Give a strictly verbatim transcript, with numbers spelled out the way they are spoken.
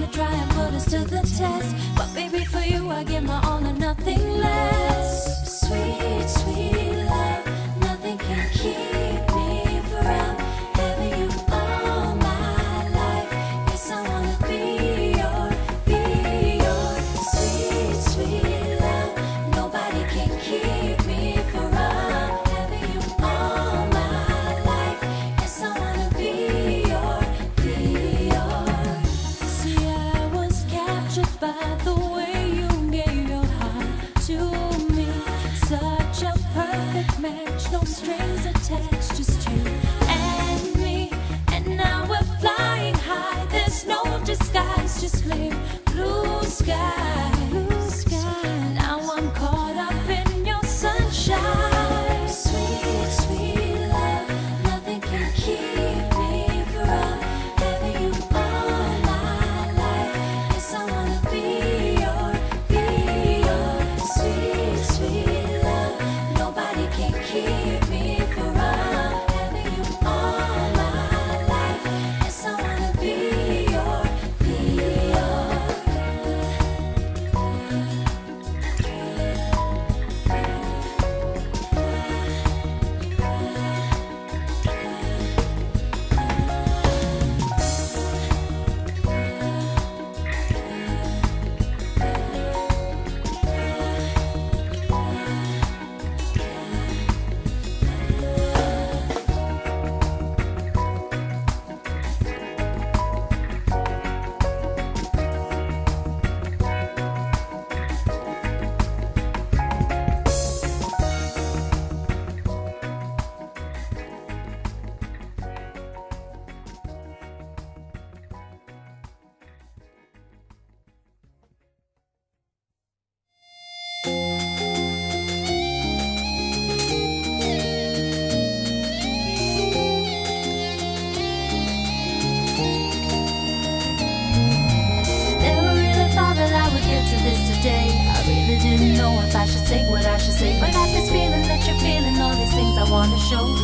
to try and put us to the test. But baby, for you I give my all and nothing less. Sweet, sweet love, nothing can keep me from having you all my life. Yes, I wanna be your, be your sweet, sweet love. Nobody can keep me from having you all my life. Yes, I wanna be your, be your. See, I was captured by the way you gave your heart to me. Such a perfect match, no strings attached, just you and me. And now we're flying high, there's no disguise, just clear blue sky, blue sky. Now I'm caught up in your sunshine. Sweet, sweet love, nothing can keep me from having you all my life. Yes, I wanna be your, be your sweet, sweet love. Nobody can keep me from having you all my life. Yes, I wanna be your, be your. Never really thought that I would get to this today. I really didn't know if I should say what I should say, but I got this feeling that you're feeling all these things I want to show.